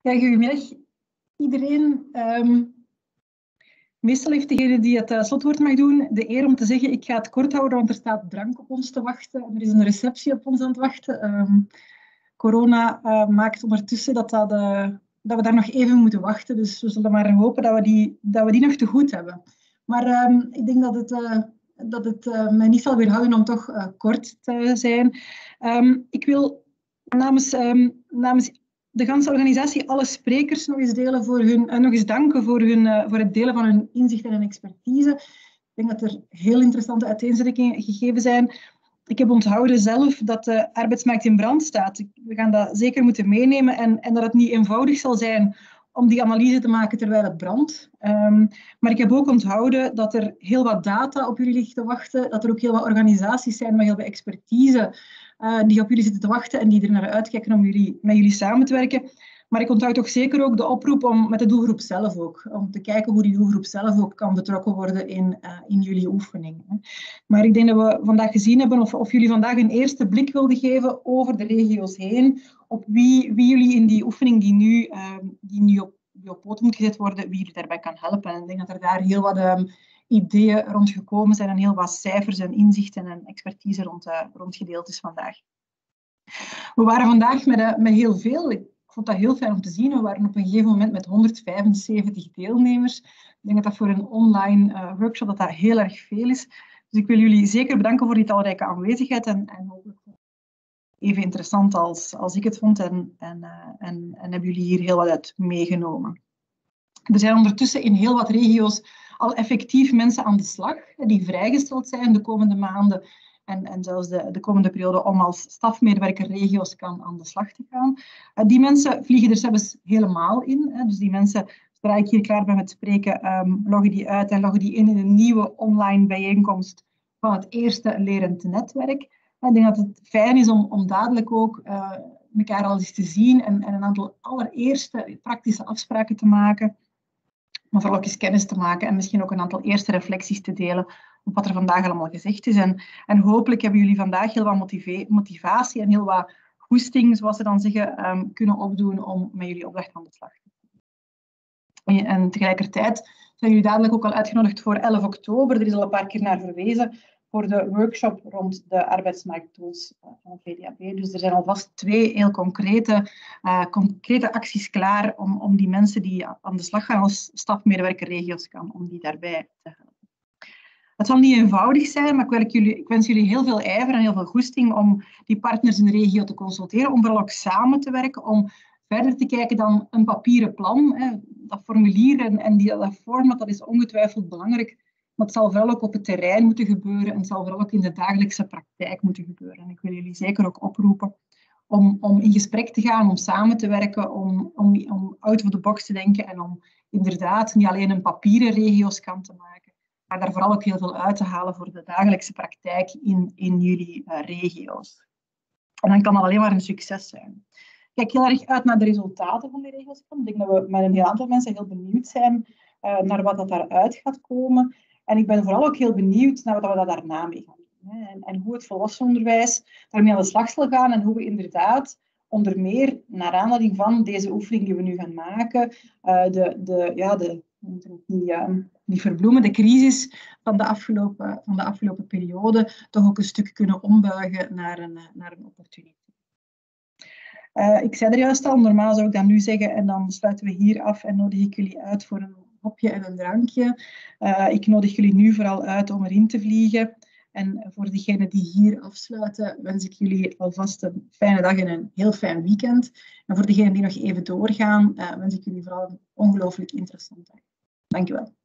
Ja, goedemiddag iedereen. Meestal heeft degene die het slotwoord mag doen de eer om te zeggen: ik ga het kort houden, want er staat drank op ons te wachten. En er is een receptie op ons aan het wachten. Corona maakt ondertussen dat we daar nog even moeten wachten. Dus we zullen maar hopen dat we die nog te goed hebben. Maar ik denk dat het mij niet zal weerhouden om toch kort te zijn. Ik wil namens de ganse organisatie alle sprekers nog eens danken voor het delen van hun inzicht en hun expertise. Ik denk dat er heel interessante uiteenzettingen gegeven zijn. Ik heb onthouden zelf dat de arbeidsmarkt in brand staat. We gaan dat zeker moeten meenemen en dat het niet eenvoudig zal zijn om die analyse te maken terwijl het brandt. Maar ik heb ook onthouden dat er heel wat data op jullie ligt te wachten, dat er ook heel wat organisaties zijn met heel veel expertise die op jullie zitten te wachten en die er naar uitkijken om met jullie samen te werken. Maar ik onthoud toch zeker ook de oproep om met de doelgroep zelf ook, om te kijken hoe die doelgroep zelf ook kan betrokken worden in jullie oefening. Maar ik denk dat we vandaag gezien hebben of jullie vandaag een eerste blik wilden geven over de regio's heen, op wie jullie in die oefening die nu op poot moet gezet worden, wie jullie daarbij kan helpen. En ik denk dat er daar heel wat ideeën rond gekomen zijn en heel wat cijfers en inzichten en expertise rond gedeeld is vandaag. We waren vandaag met heel veel. Ik vond dat heel fijn om te zien. We waren op een gegeven moment met 175 deelnemers. Ik denk dat dat voor een online workshop dat heel erg veel is. Dus ik wil jullie zeker bedanken voor die talrijke aanwezigheid en hopelijk even interessant als ik het vond en hebben jullie hier heel wat uit meegenomen. Er zijn ondertussen in heel wat regio's al effectief mensen aan de slag die vrijgesteld zijn de komende maanden en zelfs de komende periode om als stafmedewerker regio's aan de slag te gaan. Die mensen vliegen er zelfs helemaal in. Dus die mensen, zodra ik hier klaar ben met spreken, loggen die uit en loggen die in een nieuwe online bijeenkomst van het eerste lerend netwerk. Ik denk dat het fijn is om dadelijk ook elkaar al eens te zien en een aantal allereerste praktische afspraken te maken. Maar vooral ook eens kennis te maken en misschien ook een aantal eerste reflecties te delen op wat er vandaag allemaal gezegd is. En hopelijk hebben jullie vandaag heel wat motivatie en heel wat goesting, zoals ze dan zeggen, kunnen opdoen om met jullie opdracht aan de slag te gaan. En tegelijkertijd zijn jullie dadelijk ook al uitgenodigd voor 11 oktober. Er is al een paar keer naar verwezen voor de workshop rond de arbeidsmarkttools van VDAB. Dus er zijn alvast 2 heel concrete acties klaar om die mensen die aan de slag gaan als stafmedewerker regio's om die daarbij te helpen. Het zal niet eenvoudig zijn, maar ik wens jullie heel veel ijver en heel veel goesting om die partners in de regio te consulteren, om vooral ook samen te werken, om verder te kijken dan een papieren plan. Dat formulier en dat format, dat is ongetwijfeld belangrijk. Maar het zal vooral ook op het terrein moeten gebeuren en het zal vooral ook in de dagelijkse praktijk moeten gebeuren. En ik wil jullie zeker ook oproepen om in gesprek te gaan, om samen te werken, om out of the box te denken en om inderdaad niet alleen een papieren regio's te maken, maar daar vooral ook heel veel uit te halen voor de dagelijkse praktijk in jullie regio's. En dan kan dat alleen maar een succes zijn. Ik kijk heel erg uit naar de resultaten van die regio's. Ik denk dat we met een heel aantal mensen heel benieuwd zijn naar wat dat daaruit gaat komen. En ik ben vooral ook heel benieuwd naar wat we daarna mee gaan doen. En hoe het volwassenenonderwijs daarmee aan de slag zal gaan en hoe we inderdaad onder meer naar aanleiding van deze oefening die we nu gaan maken, die verbloemende crisis van de afgelopen periode toch ook een stuk kunnen ombuigen naar een opportuniteit. Ik zei er juist al, normaal zou ik dat nu zeggen en dan sluiten we hier af en nodig ik jullie uit voor een hopje en een drankje. Ik nodig jullie nu vooral uit om erin te vliegen. En voor diegenen die hier afsluiten, wens ik jullie alvast een fijne dag en een heel fijn weekend. En voor diegenen die nog even doorgaan, wens ik jullie vooral een ongelooflijk interessante dag. Dank je wel.